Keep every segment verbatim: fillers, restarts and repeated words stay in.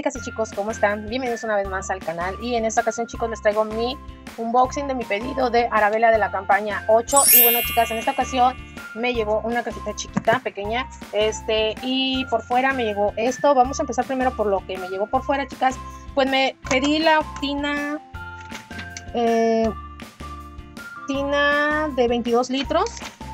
chicas y chicos, ¿cómo están? Bienvenidos una vez más al canal. Y en esta ocasión, chicos, les traigo mi unboxing de mi pedido de Arabella de la campaña ocho. Y bueno, chicas, en esta ocasión me llegó una cajita chiquita, pequeña, este, y por fuera me llegó esto. Vamos a empezar primero por lo que me llegó por fuera, chicas. Pues me pedí la tina, eh, tina de veintidós litros.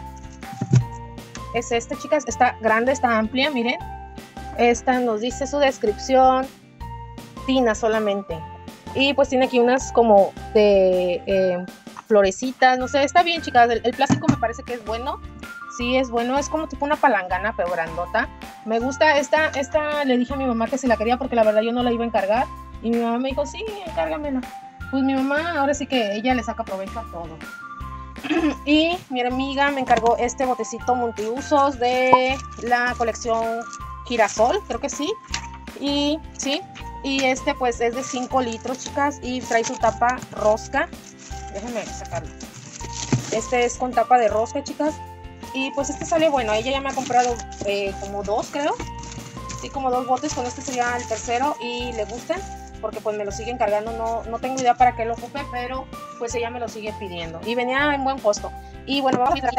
Es este, chicas, está grande, está amplia, miren. Esta nos dice su descripción, tina solamente. Y pues tiene aquí unas como de eh, florecitas, no sé, está bien, chicas. El, el plástico me parece que es bueno. Sí, es bueno, es como tipo una palangana, pero grandota. Me gusta esta, esta le dije a mi mamá que si la quería porque la verdad yo no la iba a encargar. Y mi mamá me dijo, sí, encárgamela. Pues mi mamá ahora sí que ella le saca provecho a todo. Y mi amiga me encargó este botecito multiusos de la colección Girasol, creo que sí. Y sí, y este pues es de cinco litros, chicas, y trae su tapa rosca. Déjenme sacarlo. Este es con tapa de rosca, chicas. Y pues este sale bueno. Ella ya me ha comprado eh, como dos, creo. Sí, como dos botes. Con este sería el tercero y le gustan, porque pues me lo siguen cargando. No, no tengo idea para qué lo ocupe, pero pues ella me lo sigue pidiendo. Y venía en buen costo. Y bueno, vamos a ver.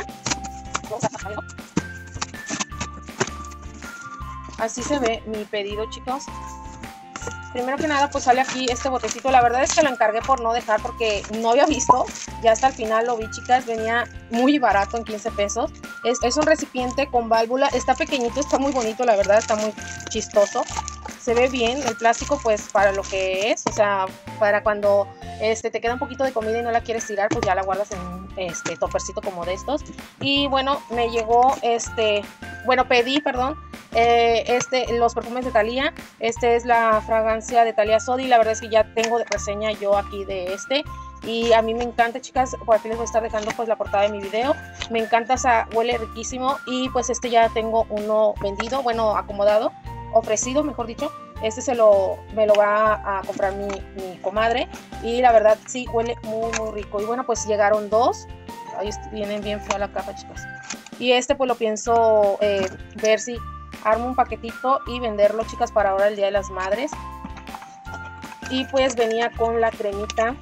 Así se ve mi pedido, chicos. Primero que nada, pues sale aquí este botecito. La verdad es que lo encargué por no dejar, porque no había visto. Ya hasta el final lo vi, chicas. Venía muy barato, en quince pesos. Es, es un recipiente con válvula. Está pequeñito, está muy bonito, la verdad. Está muy chistoso. Se ve bien. El plástico, pues, para lo que es. O sea, para cuando este, te queda un poquito de comida y no la quieres tirar, pues ya la guardas en un este, topercito como de estos. Y bueno, me llegó este... Bueno, pedí, perdón. Eh, este, los perfumes de Thalia. Este es la fragancia de Thalia Sodi. La verdad es que ya tengo de reseña yo aquí de este. Y a mí me encanta, chicas. Por aquí les voy a estar dejando pues la portada de mi video. Me encanta, o sea, huele riquísimo. Y pues este ya tengo uno vendido, bueno, acomodado, ofrecido, mejor dicho. Este se lo, me lo va a comprar mi, mi comadre. Y la verdad sí huele muy muy rico. Y bueno, pues llegaron dos. Ahí vienen bien fea la caja, chicas. Y este pues lo pienso eh, ver si armo un paquetito y venderlo, chicas, para ahora el Día de las Madres. Y pues venía con la cremita.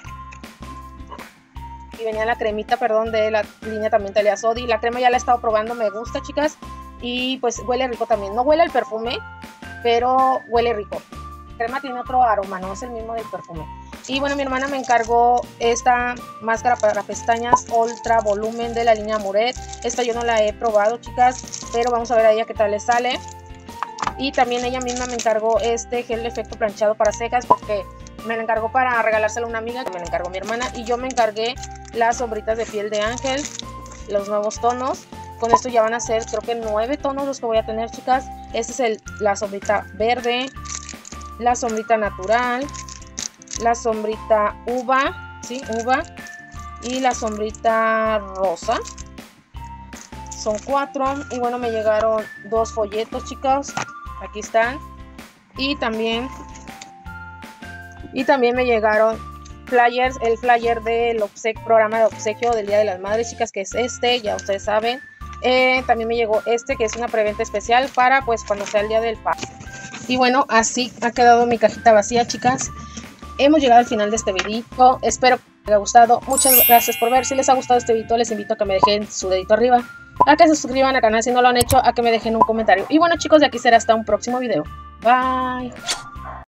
Y venía la cremita, perdón, de la línea también Thalia Sodi. La crema ya la he estado probando, me gusta, chicas. Y pues huele rico también. No huele el perfume, pero huele rico. La crema tiene otro aroma, no es el mismo del perfume. Y bueno, mi hermana me encargó esta máscara para pestañas ultra volumen de la línea Muret. Esta yo no la he probado, chicas, pero vamos a ver a ella qué tal le sale. Y también ella misma me encargó este gel de efecto planchado para cejas, porque me lo encargó para regalárselo a una amiga, que me lo encargó mi hermana. Y yo me encargué las sombritas de piel de ángel, los nuevos tonos. Con esto ya van a ser, creo que nueve tonos los que voy a tener, chicas. Este es el, la sombrita verde, la sombrita natural, la sombrita uva, sí, uva, y la sombrita rosa. Son cuatro. Y bueno, me llegaron dos folletos, chicos. Aquí están. Y también y también me llegaron flyers, el flyer del obsequio, programa de obsequio del Día de las Madres, chicas, que es este, ya ustedes saben. Eh, también me llegó este, que es una preventa especial para pues cuando sea el día del padre. Y bueno, así ha quedado mi cajita vacía, chicas. Hemos llegado al final de este video. Espero que les haya gustado. Muchas gracias por ver. Si les ha gustado este video, les invito a que me dejen su dedito arriba, a que se suscriban al canal si no lo han hecho, a que me dejen un comentario. Y bueno, chicos, de aquí será hasta un próximo video. Bye.